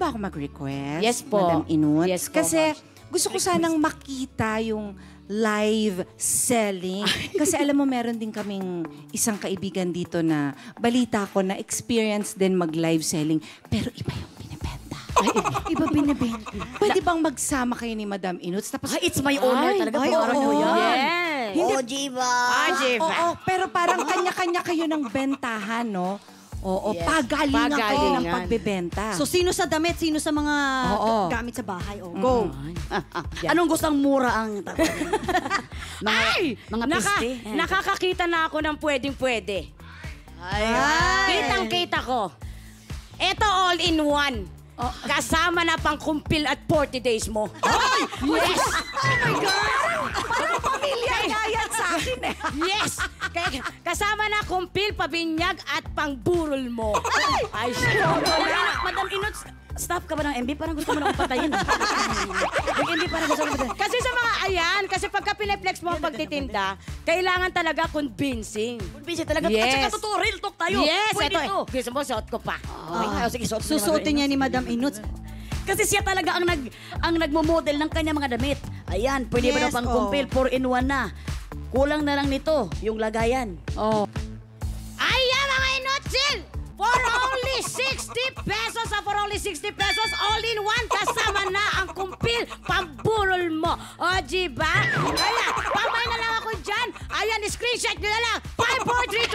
ba ako mag-request? Yes po. Madam Inut? Yes po, Kasi ma'am. gusto ko sanang makita yung live selling. Kasi alam mo, meron din kaming isang kaibigan dito na balita ko na experience din mag-live selling. Pero iba yung binibenta. Iba binibenta. Pwede bang magsama kayo ni Madam Inuts? Tapos, It's my honor talaga. ay, Pangarap ko oo. yan. Yes. Hindi. Jiva. Oo, pero parang kanya-kanya kayo ng bentahan, no? Oo, Yes. pagalingan kayo ng Pagalingan. pagbebenta. So, sino sa damit? Sino sa mga Oo. gamit sa bahay? Oh, go. Yan. Anong gustong mura ang Ay! mga piste? Nakakakita na ako ng pwedeng-pwede. Ay. Kitang-kita ko. Ito all-in-one. Kasama na pang kumpil at 40 days mo. Yes! Pamilya yan sa akin eh. Yes! Kasama na kumpil, pabinyag at pangburol mo. Ay, Madam Inuts, staff ka ba ng MB? Parang gusto mo na akong patayin. Yung MB parang gusto mo na patayin. Kasi sa mga ayan, kasi pagka pineflex mo ang pagtitinda, kailangan talaga convincing. Busy talaga. Yes. At saka totoo, real talk tayo. Yes, Pwede ito. to. Gusto mo, suot ko pa. Ay, sige, suot mo Susuotin niya ni Madam Inuts. Kasi siya talaga ang nagmo-model ng kanya mga damit. Ayan, pwede ba na Yes, pang kumpil? 4-in-1 na. Kulang na lang nito, yung lagayan. Oh. Ayan mga inutsil! For only 60 pesos for only 60 pesos, all in one, kasama na ang kumpil, pamburol mo. O, diba? Kaya, pamay na lang ako dyan. Ayan, screenshot nyo na lang. 5, 4, 3,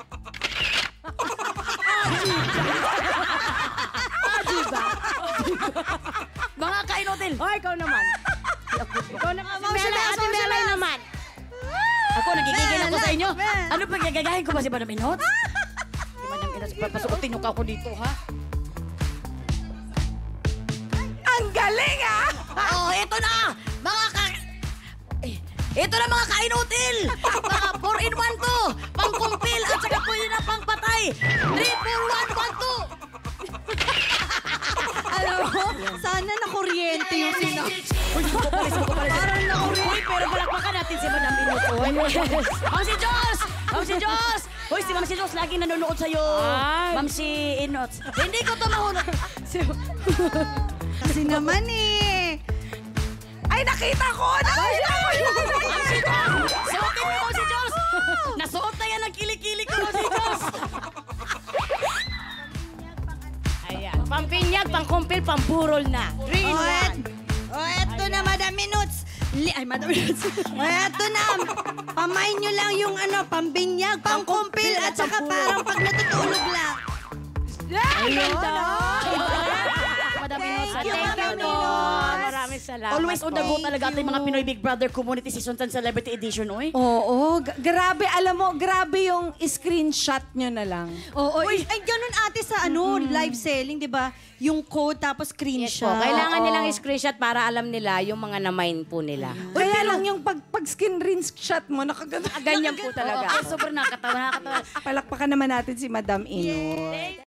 2, 1. Mga kainotel. O, ikaw naman. Ikaw naman. Ate Melay naman. Ako, nagigigil ako sa inyo. Ano pa gagagahin ko ba si Madam Inuts? Si Madam Inuts, papasuotin nyo ka ako dito, ha? Ang galing ah! Oh, ito na! Ito na mga kainotil! Mga 4-in-1 to! Pangkumpil at saka pwede na pangpatay! 3, 4, 1, 1, 2! Alam mo, sana na-kuryente yung Parang nakurin, pero palakpakan natin si Madam Inuts. Ma'am si Jos! Ma'am si Jos! Hoy, si Ma'am si Jos lagi nanonood sa'yo. Ay. Ma'am si Inuts. Hindi ko to mahulog. Kasi naman eh. Ay, nakita ko! Nakita ko yun! Ma'am si Jos! Suotin mo, Ma'am si Jos! Nasuot na yan ang kilikili ko, Ma'am si Jos! Ayan. Pampinyag, pangkumpil, pamburol na. 3 in 1. Eto na, Madam Inuts. Ay, Madam Inuts. Eto na. Pamain nyo lang yung pambinyag, pangkumpil, at saka parang pag natutulog lang. Ay, ganda! Madam Inuts, Thank you, Madam po. Inuts. Maraming salamat Always on the go Thank talaga ating you. mga Pinoy Big Brother Community Season 10 Celebrity Edition, oy. Oo, grabe. Alam mo, grabe yung screenshot nyo na lang. Oo. Ay, ganun ate sa live selling, di ba? Yung code tapos Yes screenshot. po. Kailangan nilang screenshot para alam nila yung mga na-mine po nila. Kaya lang yung pag-screenshot mo, nakaganda. Ganyan po talaga. Ay, sobrang nakakatawa, nakakatawa. Palakpakan naman natin si Madam Inut.